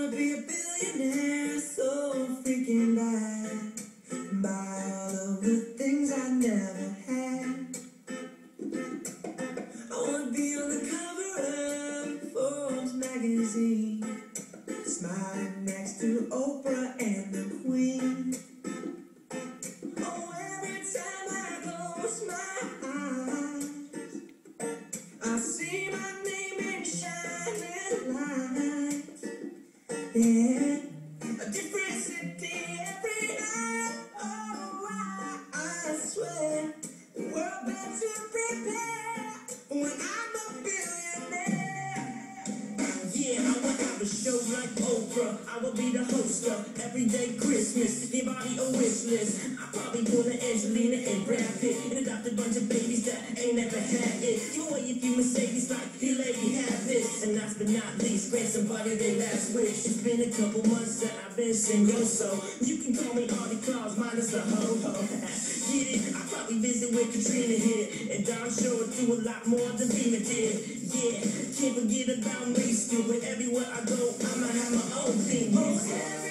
wanna be a billionaire so freaking bad. Buy all of the things I never had. I wanna be on the cover of Forbes magazine, smiling next to Oprah and the Queen. Oh, every time I close my eyes, I see my name in shining lights. Yeah, a different city every night. Oh, I swear the world better prepare when I'm a billionaire. Yeah, I will have a show like Oprah. I will be the host of Everyday Christmas. Give body a wish list. I probably pull an Angelina and Brad Pitt and adopt a bunch of babies that ain't never had it. Give away a few Mercedes like, here lady, have this. And last but not least, grant somebody their last wish. It's been a couple months that I've been single, so you can call me Artie Claus minus the ho-ho. Get it? I probably visit where Katrina hit, and Don Shore do a lot more than Vina did. Yeah, can't forget about me, stupid. Everywhere I go, I'ma have my own thing.